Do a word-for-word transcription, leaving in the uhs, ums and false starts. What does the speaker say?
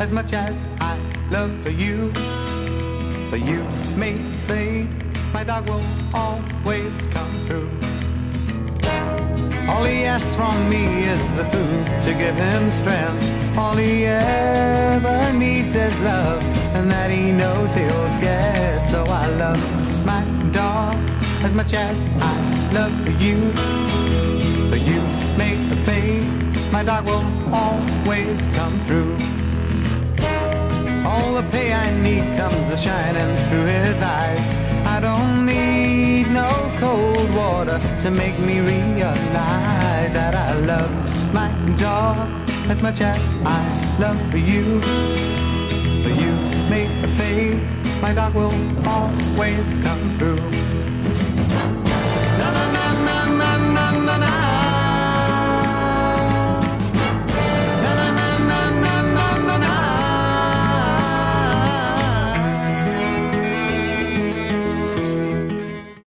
as much as I love you. But you may fade, my dog will always come through. All he asks from me is the food to give him strength. All he ever needs is love, and that he knows he'll get. So I love my dog as much as I love you. But you may fade, my dog will always come through. All the pay I need comes a shining through his eyes. I don't need no cold water to make me realize that I love my dog as much as I love you. But you may fade, my dog will always come through.